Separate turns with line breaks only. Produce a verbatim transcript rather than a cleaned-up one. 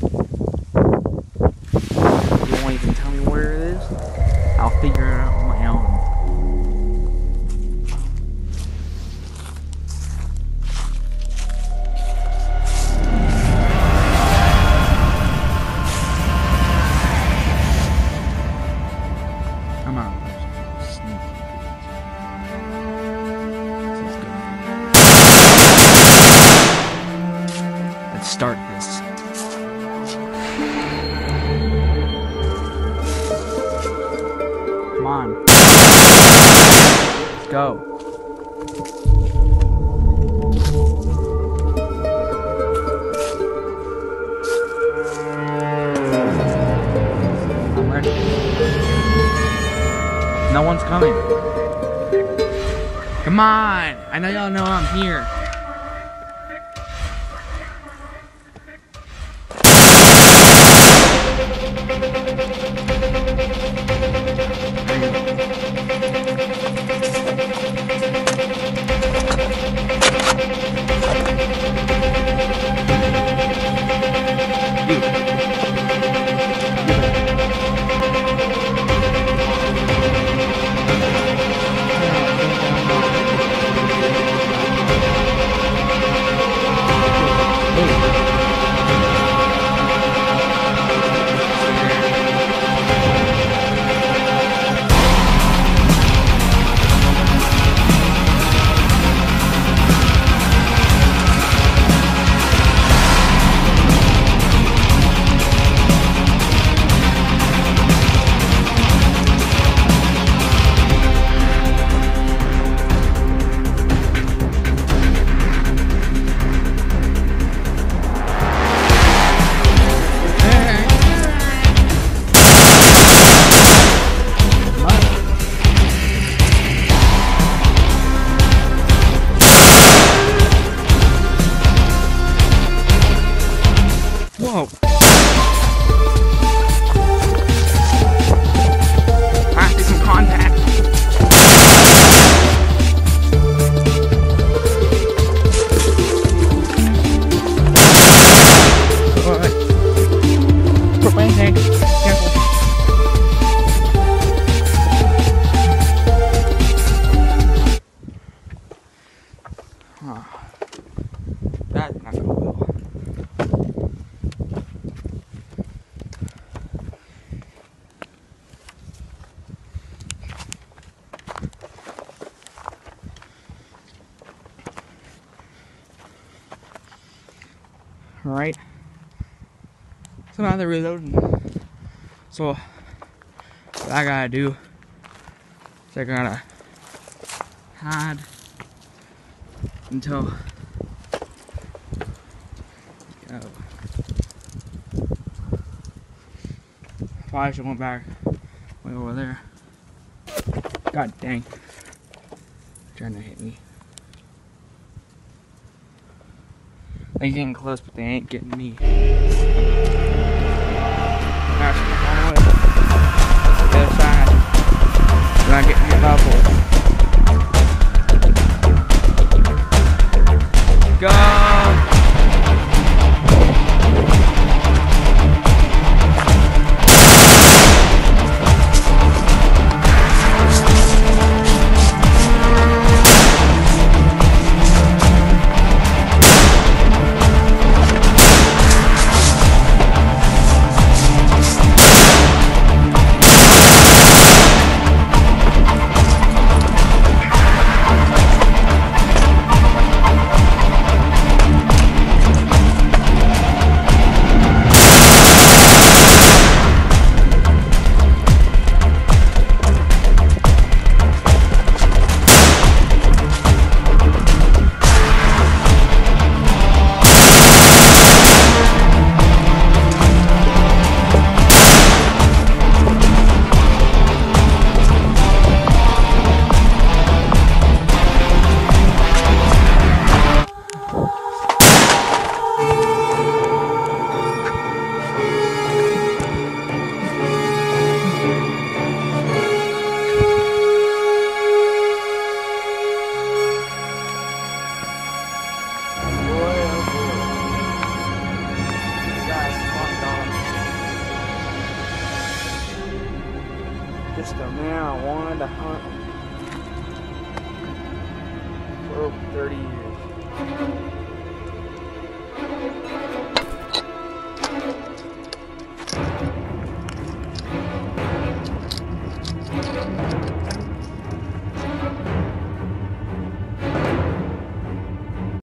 You won't even tell me where it is? I'll figure it out on my own. Come on. Sneaky. Let's start this. Come on. Let's go. I'm ready. No one's coming. Come on! I know y'all know I'm here. Whoa. I see some contact. Alright. Propane tank. Careful. Huh. That's not going well. Alright, so now they're reloading. So what I gotta do is I gotta hide until go. Probably should went back way over there. God dang, trying to hit me. They're getting close, but they ain't getting me. Gosh, come on away. The other side. They're not getting me double. Go! just a man I wanted to hunt for over thirty years.